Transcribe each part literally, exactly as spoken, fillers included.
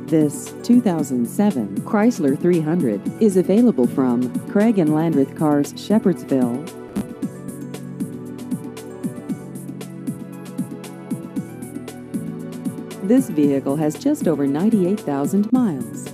This two thousand seven Chrysler three hundred is available from Craig and Landreth Cars, Shepherdsville. This vehicle has just over ninety-eight thousand miles.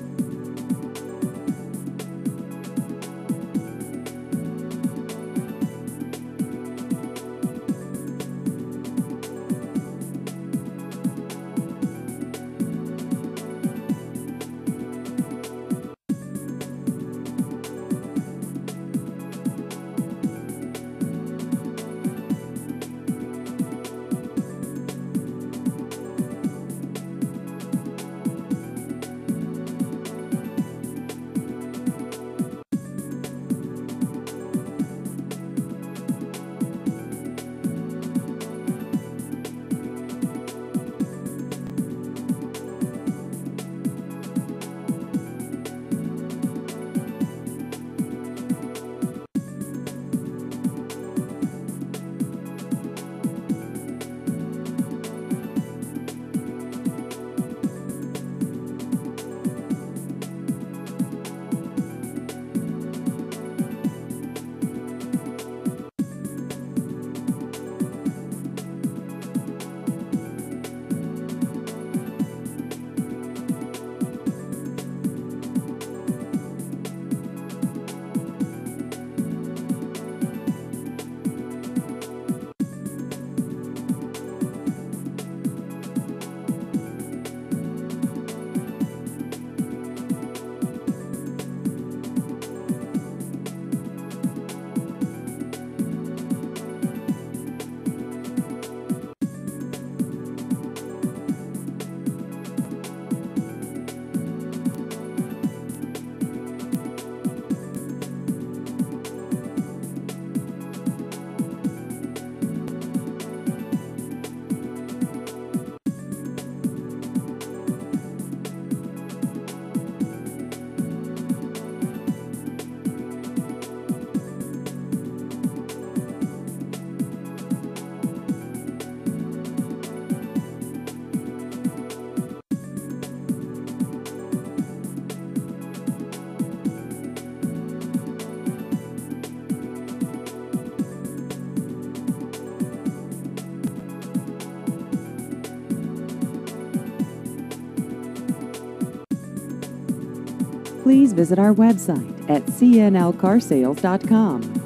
Please visit our website at c n l car sales dot com.